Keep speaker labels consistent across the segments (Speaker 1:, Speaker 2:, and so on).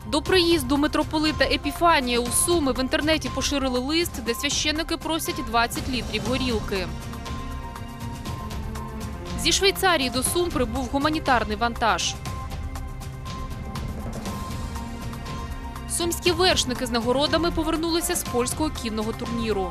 Speaker 1: До приїзду митрополита Епіфанія у Суми в інтернеті поширили лист, де священники просять 20 літрів горілки. Зі Швейцарії до Сум прибув гуманітарний вантаж. Сумські вершники з нагородами повернулися з польського кінного турніру.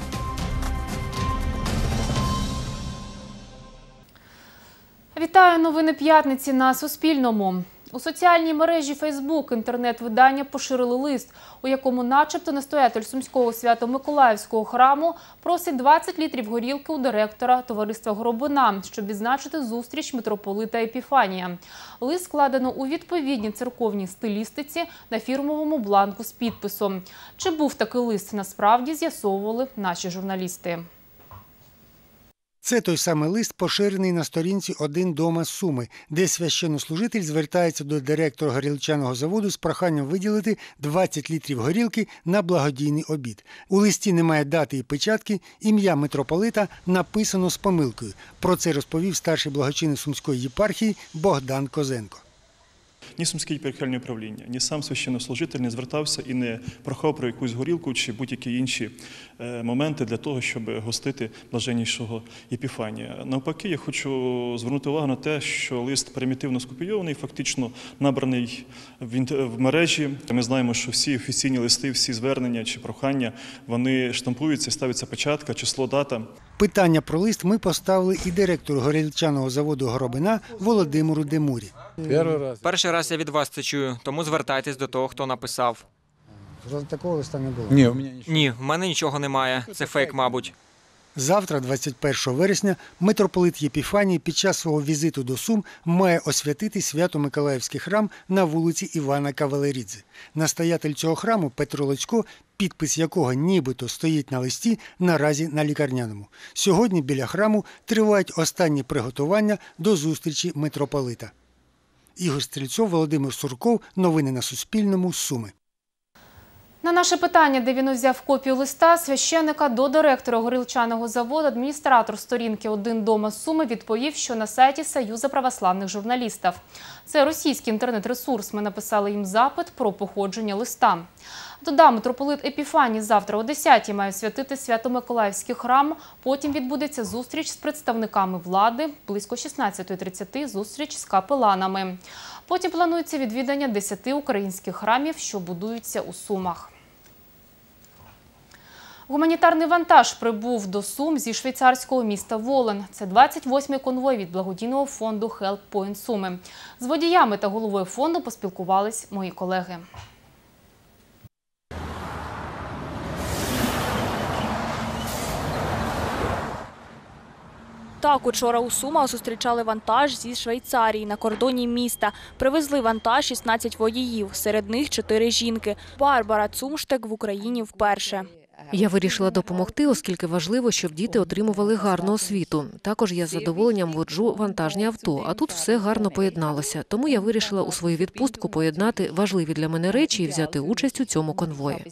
Speaker 1: Вітаю! Новини п'ятниці на Суспільному. У соціальній мережі Фейсбук інтернет-видання поширили лист, у якому начебто настоятель Сумського Свято-Миколаївського храму просить 20 літрів горілки у директора товариства Горобина, щоб відзначити зустріч митрополита Епіфанія. Лист складено у відповідній церковній стилістиці на фірмовому бланку з підписом. Чи був такий лист насправді, з'ясовували наші журналісти.
Speaker 2: Це той самий лист, поширений на сторінці «Один дома Суми», де священнослужитель звертається до директора горілчаного заводу з проханням виділити 20 літрів горілки на благодійний обід. У листі немає дати і печатки, ім'я митрополита написано з помилкою. Про це розповів старший благочинний Сумської єпархії Богдан Козенко.
Speaker 3: Ні Сумське єпархіальне управління, ні сам священнослужитель не звертався і не прохав про якусь горілку чи будь-які інші моменти для того, щоб гостити блаженнішого Епіфанія. Навпаки, я хочу звернути увагу на те, що лист примітивно скопійований, фактично набраний в мережі. Ми знаємо, що всі офіційні листи, всі звернення чи прохання, вони штампуються, ставиться печатка, число, дата.
Speaker 2: Питання про лист ми поставили і директору горілчаного заводу Горобина Володимиру Демурі.
Speaker 4: Перший раз я від вас це чую, тому звертайтесь до того, хто написав.
Speaker 2: Такого листа не було?
Speaker 4: Ні, в мене нічого немає. Це фейк, мабуть.
Speaker 2: Завтра, 21 вересня, митрополит Епіфаній під час свого візиту до Сум має освятити Свято-Миколаївський храм на вулиці Івана Кавалерідзе. Настоятель цього храму Петро Лоцько, підпис якого нібито стоїть на листі, наразі на лікарняному. Сьогодні біля храму тривають останні приготування до зустрічі митрополита. Ігор Стрільцов, Володимир Сурков. Новини на Суспільному. Суми.
Speaker 1: На наше питання, де він узяв копію листа священика до директора горілчаного заводу, адміністратор сторінки «Один дома Суми» відповів, що на сайті Союзу православних журналістів. Це російський інтернет-ресурс. Ми написали їм запит про походження листа. Додам, митрополит Епіфаній завтра о 10-й має святити Свято-Миколаївський храм. Потім відбудеться зустріч з представниками влади. Близько 16:30 – зустріч з капеланами. Потім планується відвідання 10 українських храмів, що будуються у Сумах. Гуманітарний вантаж прибув до Сум зі швейцарського міста Волен. Це 28-й конвой від благодійного фонду Help Point Суми. З водіями та головою фонду поспілкувались мої колеги.
Speaker 5: Так, учора у Сумах зустрічали вантаж зі Швейцарії на кордоні міста. Привезли вантаж 16 водіїв, серед них 4 жінки. Барбара Цумштек в Україні вперше.
Speaker 6: Я вирішила допомогти, оскільки важливо, щоб діти отримували гарну освіту. Також я з задоволенням воджу вантажні авто, а тут все гарно поєдналося. Тому я вирішила у свою відпустку поєднати важливі для мене речі і взяти участь у цьому конвої.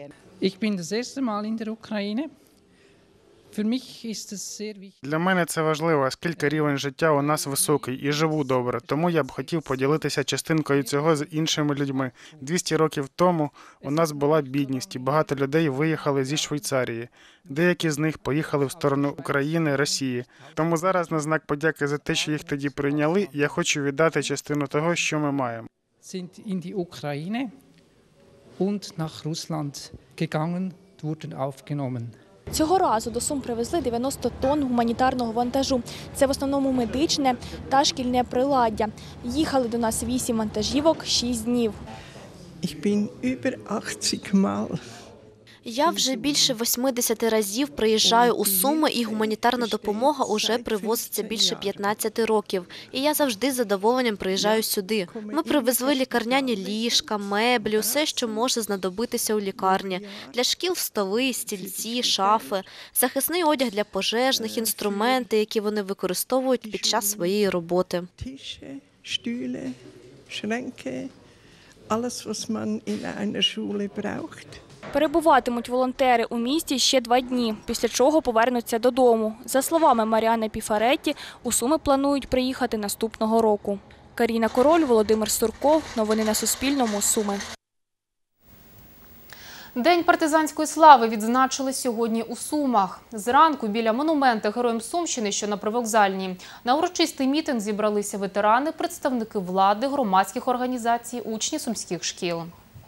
Speaker 7: Для мене це важливо, оскільки рівень життя у нас високий і живу добре. Тому я б хотів поділитися частинкою цього з іншими людьми. 200 років тому у нас була бідність і багато людей виїхали зі Швейцарії. Деякі з них поїхали в сторону України, Росії. Тому зараз на знак подяки за те, що їх тоді прийняли, я хочу віддати частину того, що ми маємо.
Speaker 5: Цього разу до Сум привезли 90 тонн гуманітарного вантажу. Це в основному медичне та шкільне приладдя. Їхали до нас 8 вантажівок 6 днів.
Speaker 8: Я вже більше 80 разів приїжджаю у Суми, і гуманітарна допомога уже привозиться більше 15 років. І я завжди з задоволенням приїжджаю сюди. Ми привезли лікарняні ліжка, меблі, все, що може знадобитися у лікарні. Для шкіл столи, стільці, шафи, захисний одяг для пожежних, інструменти, які вони використовують під час своєї роботи.
Speaker 5: Перебуватимуть волонтери у місті ще 2 дні, після чого повернуться додому. За словами Маріани Піфаретті, у Суми планують приїхати наступного року. Каріна Король, Володимир Сурков. Новини на Суспільному. Суми.
Speaker 1: День партизанської слави відзначили сьогодні у Сумах. Зранку біля монументу Героям Сумщини, що на Привокзальній, на урочистий мітинг зібралися ветерани, представники влади, громадських організацій, учні сумських шкіл.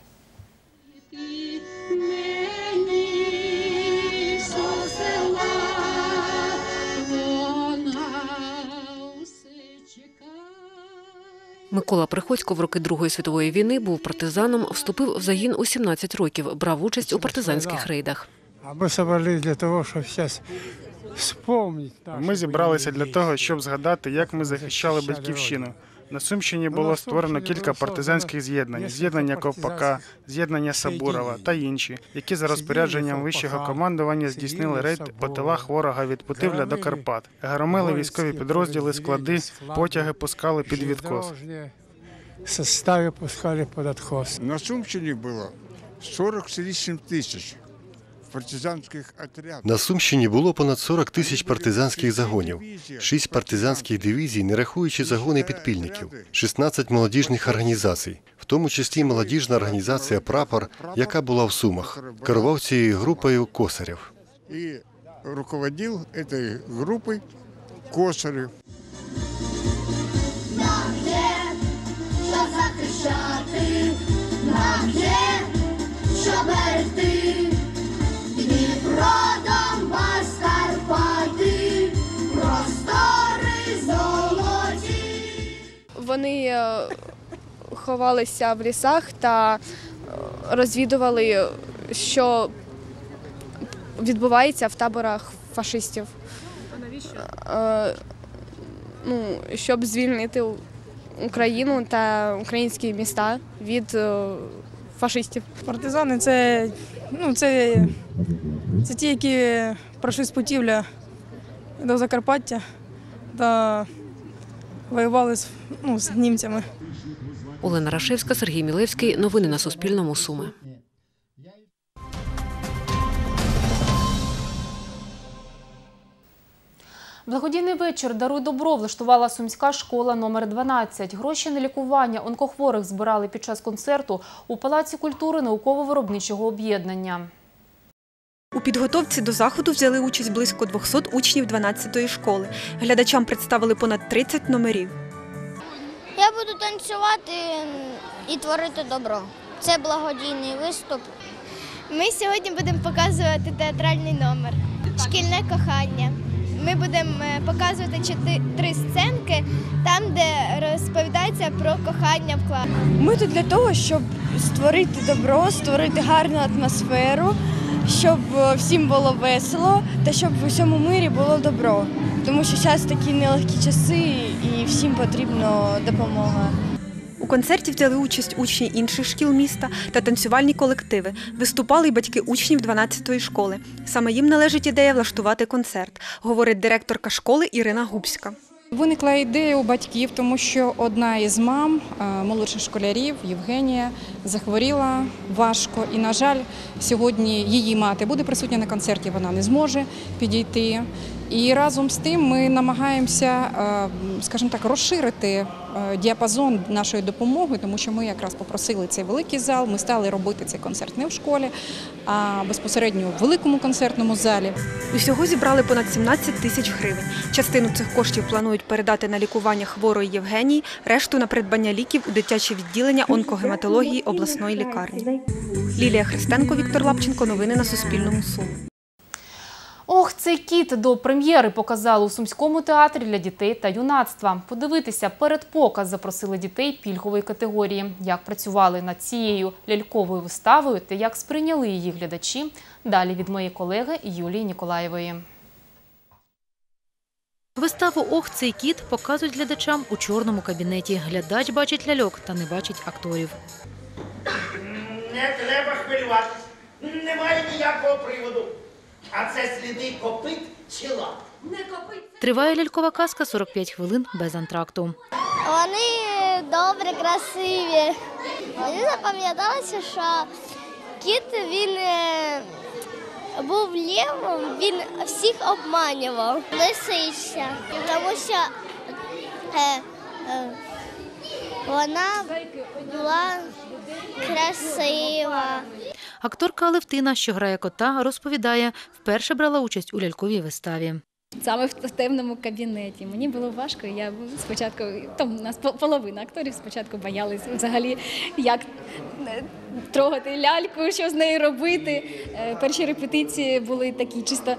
Speaker 6: Микола Приходько в роки Другої світової війни був партизаном, вступив в загін у 17 років, брав участь у партизанських рейдах.
Speaker 9: Ми зібралися для того, щоб зараз вспомнити.
Speaker 7: Ми зібралися для того, щоб згадати, як ми захищали батьківщину. На Сумщині було створено кілька партизанських з'єднань – з'єднання Ковпака, з'єднання Сабурова та інші, які за розпорядженням вищого командування здійснили рейд по тилах ворога від Путивля до Карпат. Громили військові підрозділи, склади, потяги пускали під відкос.
Speaker 9: Состави пускали під відкос.
Speaker 10: На Сумщині було 40 з лишнім тисяч партизанських отрядів.
Speaker 11: На Сумщині було понад 40 тисяч партизанських загонів, 6 партизанських дивізій, не рахуючи загони підпільників, 16 молодіжних організацій, в тому числі молодіжна організація «Прапор», яка була в Сумах. Керував цією групою Косарєв.
Speaker 10: І руководив цією групою Косарєв.
Speaker 12: Нам є, що захищати, нам є, що берегти. Дніпро, Донбас, Карпати, простори золоті.
Speaker 13: Вони ховалися в лісах та розвідували, що відбувається в таборах фашистів. А навіщо? Щоб звільнити Україну та українські міста від фашистів.
Speaker 14: Партизани – це ті, які пройшли з Путівля до Закарпаття та воювали з німцями.
Speaker 6: Олена Рашевська, Сергій Мілевський. Новини на Суспільному. Суми.
Speaker 1: Благодійний вечір «Даруй добро» влаштувала Сумська школа номер 12. Гроші на лікування онкохворих збирали під час концерту у Палаці культури науково-виробничого об'єднання.
Speaker 15: У підготовці до заходу взяли участь близько 200 учнів 12-ї школи. Глядачам представили понад 30 номерів.
Speaker 16: Я буду танцювати і творити добро. Це благодійний виступ.
Speaker 17: Ми сьогодні будемо показувати театральний номер «Шкільне кохання». Ми будемо показувати 3 сценки, там, де розповідається про кохання в класі.
Speaker 18: Ми тут для того, щоб створити добро, створити гарну атмосферу, щоб всім було весело та щоб в усьому мирі було добро. Тому що зараз такі нелегкі часи і всім потрібна допомога.
Speaker 15: У концерті взяли участь учні інших шкіл міста та танцювальні колективи. Виступали й батьки учнів 12-ї школи. Саме їм належить ідея влаштувати концерт, говорить директорка школи Ірина Губська.
Speaker 19: Виникла ідея у батьків, тому що одна із мам молодших школярів, Євгенія, захворіла важко. І, на жаль, сьогодні її мати буде присутня на концерті, вона не зможе підійти. І разом з тим ми намагаємося, скажімо так, розширити діапазон нашої допомоги, тому що ми якраз попросили цей великий зал, ми стали робити цей концерт не в школі, а безпосередньо в великому концертному залі.
Speaker 15: Усього зібрали понад 17 тисяч гривень. Частину цих коштів планують передати на лікування хворої Євгенії, решту на придбання ліків у дитяче відділення онкогематології обласної лікарні. Лілія Христенко, Віктор Лапченко. Новини на Суспільному. Суми.
Speaker 1: Ох, цей кіт до прем'єри показали у Сумському театрі для дітей та юнацтва. Подивитися передпоказ запросили дітей пільгової категорії. Як працювали над цією ляльковою виставою та як сприйняли її глядачі, далі від моєї колеги Юлії Ніколаєвої.
Speaker 20: Виставу «Ох, цей кіт» показують глядачам у чорному кабінеті. Глядач бачить ляльок та не бачить акторів.
Speaker 21: Не треба хвилюватися. Немає ніякого приводу. А це сліди копит чи лап? Не копит.
Speaker 20: Триває лялькова казка 45 хвилин без антракту.
Speaker 16: Вони добре, красиві. Мені запам'яталося, що кіт, він був левом, він всіх обманював. Лисиця, тому що вона була красива.
Speaker 20: Акторка Алевтина, що грає кота, розповідає, вперше брала участь у ляльковій виставі.
Speaker 3: Саме в темному кабінеті. Мені було важко, я спочатку, там у нас половина акторів спочатку боялись взагалі, як трогати ляльку, що з нею робити. Перші репетиції були такі, чисто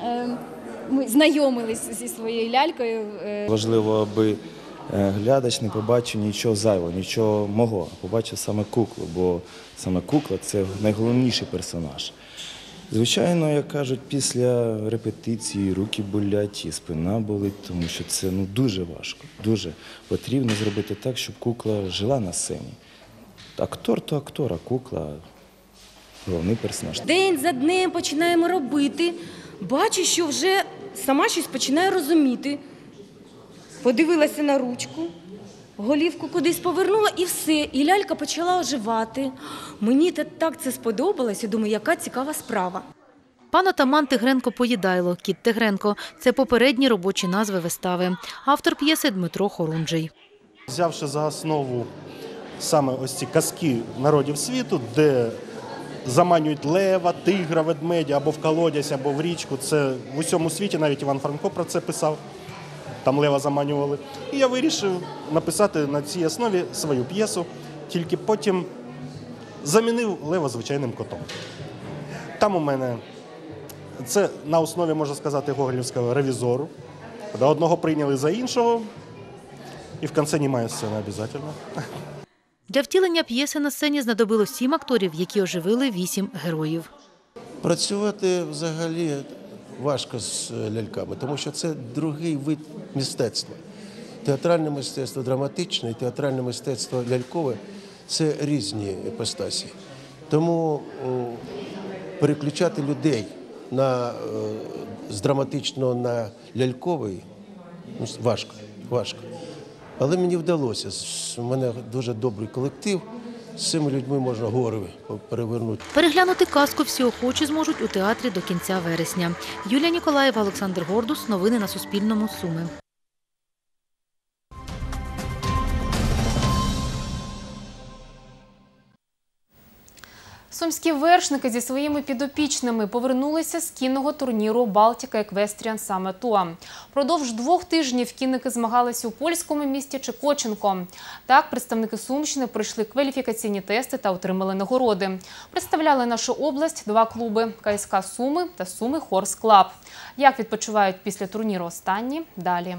Speaker 3: ми знайомились зі своєю лялькою.
Speaker 22: Важливо, аби глядач не побачив нічого зайвого, нічого мого, побачив саме куклу, бо саме кукла – це найголовніший персонаж. Звичайно, як кажуть, після репетиції руки болять і спина болить, тому що це дуже важко. Дуже потрібно зробити так, щоб кукла жила на сцені. Актор – то актор, а кукла – головний персонаж.
Speaker 23: День за днем починаємо робити. Бачу, що вже сама щось починаю розуміти. Подивилася на ручку, голівку кудись повернула і все. І лялька почала оживати. Мені так це сподобалось. Я думаю, яка цікава справа.
Speaker 20: Пан отаман Тигренко-Поїдайло, кіт Тигренко – це попередні робочі назви вистави. Автор п'єси Дмитро Хорунжий.
Speaker 24: Взявши за основу саме ось ці казки народів світу, де заманюють лева, тигра, ведмедя або в колодязь, або в річку. Це в усьому світі, навіть Іван Франко про це писав. Там лева заманювали. І я вирішив написати на цій основі свою п'єсу, тільки потім замінив лева звичайним котом. Там у мене це на основі, можна сказати, гоголівського ревізору. Одного прийняли за іншого, і в кінці немає сцени обов'язково.
Speaker 20: Для втілення п'єси на сцені знадобилось 7 акторів, які оживили 8 героїв.
Speaker 25: Працювати взагалі важко з ляльками, тому що це другий вид мистецтва. Театральне мистецтво драматичне і театральне мистецтво лялькове – це різні іпостасі. Тому переключати людей з драматичного на ляльковий важко. Але мені вдалося. У мене дуже добрий колектив. З цими людьми можна гори перевернути.
Speaker 20: Переглянути казку всі охочі зможуть у театрі до кінця вересня. Юлія Ніколаєва, Олександр Гордус. Новини на Суспільному. Суми.
Speaker 1: Сумські вершники зі своїми підопічними повернулися з кінного турніру «Балтика Еквестріан Самет Туа». Продовж 2 тижнів кінники змагалися у польському місті Чекоченко. Так, представники Сумщини пройшли кваліфікаційні тести та отримали нагороди. Представляли нашу область 2 клуби – КСК Суми та Суми Хорс Клаб. Як відпочивають після турніру останні – далі.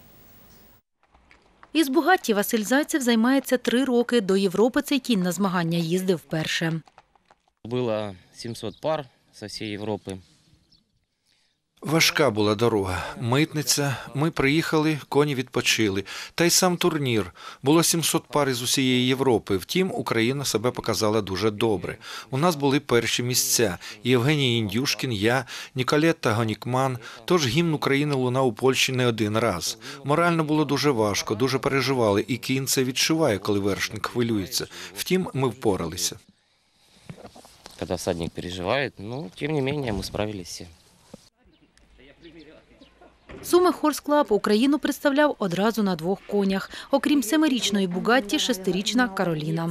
Speaker 20: Із Бугатті Василь Зайцев займається 3 роки. До Європи цей кінь на змагання їздив вперше.
Speaker 26: Было 700 пар со всей Європи.
Speaker 27: Важка була дорога. Митниця, ми приїхали, коні відпочили. Та й сам турнір. Було 700 пар із усієї Європи. Втім, Україна себе показала дуже добре. У нас були перші місця. Євгеній Індюшкін, я, Ніколетта Гонікман. Тож гімн України лунав у Польщі не один раз. Морально було дуже важко, дуже переживали. І кінь це відчуває, коли вершник хвилюється. Втім, ми впоралися.
Speaker 26: Когда всадник переживает, тем не менее мы справились все.
Speaker 20: Суми Хорс Клаб Україну представляв одразу на 2 конях. Окрім 7-річної Бугатті, 6-річна Кароліна.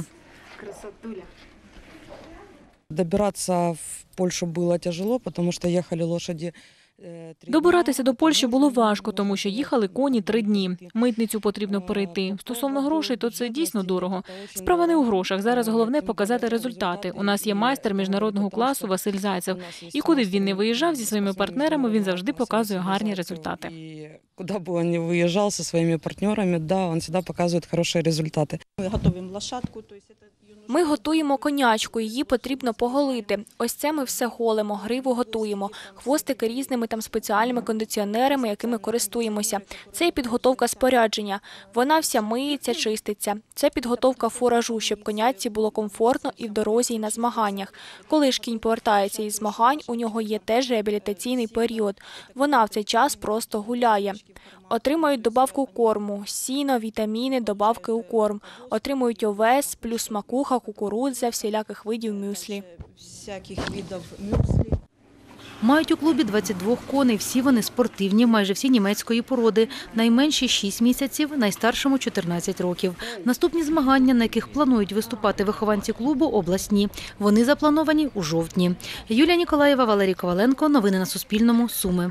Speaker 28: Добиратися в Польщу було тяжело, тому що їхали лошаді.
Speaker 29: Добиратися до Польщі було важко, тому що їхали коні 3 дні. Митницю потрібно перейти. Стосовно грошей, то це дійсно дорого. Справа не у грошах. Зараз головне показати результати. У нас є майстер міжнародного класу Василь Зайцев. І куди б він не виїжджав зі своїми партнерами, він завжди показує гарні результати.
Speaker 28: Куди б він не виїжджав зі своїми партнерами, він завжди показує хороші результати.
Speaker 30: Ми готуємо лошадку,
Speaker 5: Ми готуємо конячку, її потрібно поголити. Ось це ми все голимо, гриву готуємо. Хвостики різними там спеціальними кондиціонерами, якими користуємося. Це і підготовка спорядження. Вона вся миється, чиститься. Це підготовка фуражу, щоб конячці було комфортно і в дорозі, і на змаганнях. Коли ж кінь повертається із змагань, у нього є теж реабілітаційний період. Вона в цей час просто гуляє. Отримують добавку корму, сіно, вітаміни, добавки у корм. Отримують овес, плюс макуха, кукурудза, всіляких видів мюслі.
Speaker 20: Мають у клубі 22 коней, всі вони спортивні, майже всі німецької породи. Найменші – 6 місяців, найстаршому – 14 років. Наступні змагання, на яких планують виступати вихованці клубу, обласні. Вони заплановані у жовтні. Юлія Ніколаєва, Валерій Коваленко. Новини на Суспільному. Суми.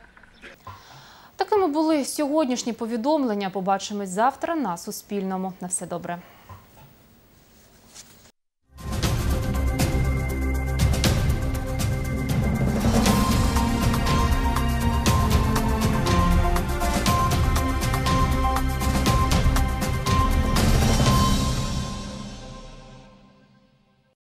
Speaker 1: Такими були сьогоднішні повідомлення. Побачимось завтра на Суспільному. На все добре.